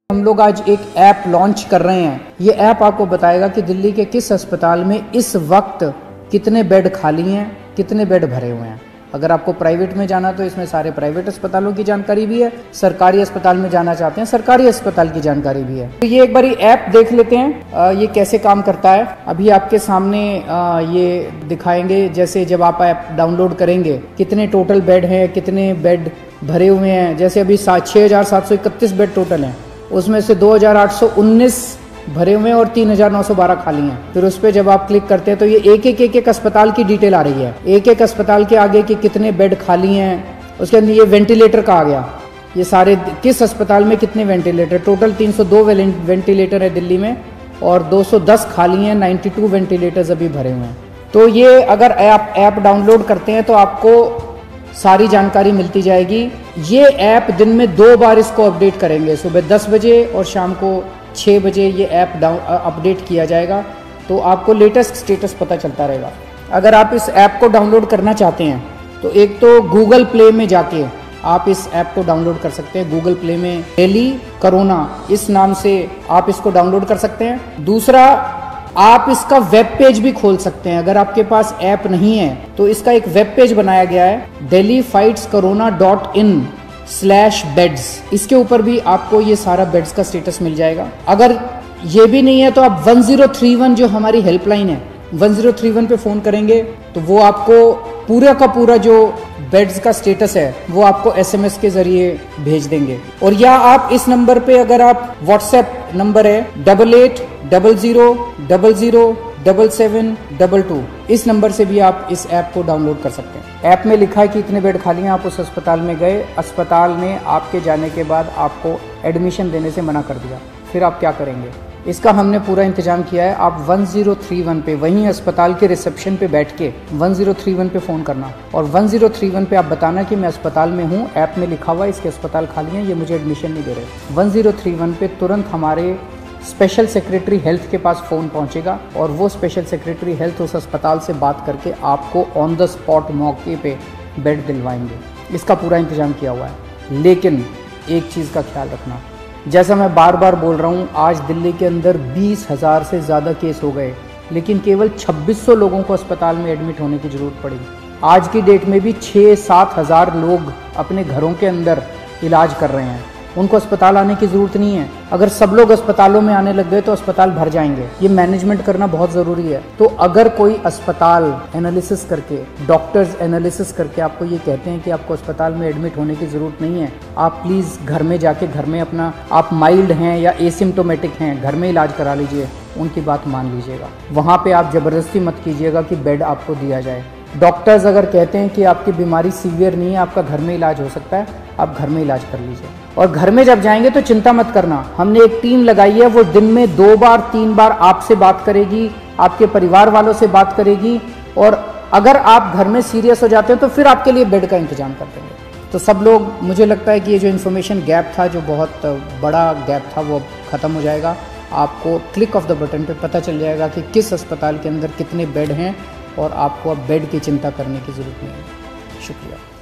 हम लोग आज एक ऐप लॉन्च कर रहे हैं। ये ऐप आपको बताएगा कि दिल्ली के किस अस्पताल में इस वक्त कितने बेड खाली हैं, कितने बेड भरे हुए हैं। अगर आपको प्राइवेट में जाना तो इसमें सारे प्राइवेट अस्पतालों की जानकारी भी है, सरकारी अस्पताल में जाना चाहते हैं सरकारी अस्पताल की जानकारी भी है। तो ये एक बारी ऐप देख लेते हैं ये कैसे काम करता है। अभी आपके सामने ये दिखाएंगे, जैसे जब आप ऐप डाउनलोड करेंगे कितने टोटल बेड हैं, कितने बेड भरे हुए हैं। जैसे अभी 6,731 बेड टोटल हैं, उसमें से 2,819 भरे हुए हैं और 3,912 खाली हैं। फिर उस पर जब आप क्लिक करते हैं तो ये एक अस्पताल की डिटेल आ रही है, एक अस्पताल के आगे कि कितने बेड खाली हैं। उसके अंदर ये वेंटिलेटर का आ गया, ये सारे किस अस्पताल में कितने वेंटिलेटर, टोटल 302 वेंटिलेटर है दिल्ली में और 210 खाली हैं, 92 वेंटिलेटर्स अभी भरे हुए हैं। तो ये अगर ऐप डाउनलोड करते हैं तो आपको सारी जानकारी मिलती जाएगी। ये ऐप दिन में 2 बार इसको अपडेट करेंगे, सुबह 10 बजे और शाम को 6 बजे ये ऐप अपडेट किया जाएगा, तो आपको लेटेस्ट स्टेटस पता चलता रहेगा। अगर आप इस ऐप को डाउनलोड करना चाहते हैं तो एक तो गूगल प्ले में जाके आप इस ऐप को डाउनलोड कर सकते हैं। गूगल प्ले में डेली कोरोना इस नाम से आप इसको डाउनलोड कर सकते हैं। दूसरा, आप इसका वेब पेज भी खोल सकते हैं। अगर आपके पास ऐप नहीं है तो इसका एक वेब पेज बनाया गया है, delhiFightsCorona.in/beds। इसके ऊपर भी आपको ये सारा बेड्स का स्टेटस मिल जाएगा। अगर ये भी नहीं है तो आप 1031 जो हमारी हेल्पलाइन है 1031 पे फोन करेंगे तो वो आपको पूरा का पूरा जो बेड्स का स्टेटस है वो आपको SMS के जरिए भेज देंगे। और या आप इस नंबर पे, अगर आप व्हाट्सएप नंबर है 8800007722, इस नंबर से भी आप इस ऐप को डाउनलोड कर सकते हैं। ऐप में लिखा है कि इतने बेड खाली हैं, आप उस अस्पताल में गए, अस्पताल ने आपके जाने के बाद आपको एडमिशन देने से मना कर दिया, फिर आप क्या करेंगे। इसका हमने पूरा इंतजाम किया है। आप 1031 पे, वहीं अस्पताल के रिसेप्शन पे बैठ के 1031 पे फ़ोन करना और 1031 पे आप बताना कि मैं अस्पताल में हूँ, ऐप में लिखा हुआ है इसके अस्पताल खाली हैं, ये मुझे एडमिशन नहीं दे रहे। 1031 पे तुरंत हमारे स्पेशल सेक्रेटरी हेल्थ के पास फ़ोन पहुँचेगा और वो स्पेशल सेक्रेटरी हेल्थ उस अस्पताल से बात करके आपको ऑन द स्पॉट मौके पे बेड दिलवाएंगे। इसका पूरा इंतजाम किया हुआ है। लेकिन एक चीज़ का ख्याल रखना, जैसा मैं बार बार बोल रहा हूँ, आज दिल्ली के अंदर 20,000 से ज़्यादा केस हो गए, लेकिन केवल 2600 लोगों को अस्पताल में एडमिट होने की ज़रूरत पड़ी। आज की डेट में भी 6-7 हज़ार लोग अपने घरों के अंदर इलाज कर रहे हैं, उनको अस्पताल आने की ज़रूरत नहीं है। अगर सब लोग अस्पतालों में आने लग गए तो अस्पताल भर जाएंगे। ये मैनेजमेंट करना बहुत ज़रूरी है। तो अगर कोई अस्पताल एनालिसिस करके, डॉक्टर्स एनालिसिस करके आपको ये कहते हैं कि आपको अस्पताल में एडमिट होने की ज़रूरत नहीं है, आप प्लीज़ घर में जाके, घर में अपना, आप माइल्ड हैं या एसिम्टोमेटिक हैं, घर में इलाज करा लीजिए, उनकी बात मान लीजिएगा। वहाँ पर आप ज़बरदस्ती मत कीजिएगा कि बेड आपको दिया जाए। डॉक्टर्स अगर कहते हैं कि आपकी बीमारी सीवियर नहीं है, आपका घर में इलाज हो सकता है, आप घर में इलाज कर लीजिए। और घर में जब जाएंगे तो चिंता मत करना, हमने एक टीम लगाई है, वो दिन में 2 बार 3 बार आपसे बात करेगी, आपके परिवार वालों से बात करेगी, और अगर आप घर में सीरियस हो जाते हैं तो फिर आपके लिए बेड का इंतजाम कर देंगे। तो सब लोग, मुझे लगता है कि ये जो इन्फॉर्मेशन गैप था, जो बहुत बड़ा गैप था, वो ख़त्म हो जाएगा। आपको क्लिक ऑफ द बटन पे पता चल जाएगा कि किस अस्पताल के अंदर कितने बेड हैं और आपको अब बेड की चिंता करने की ज़रूरत नहीं है। शुक्रिया।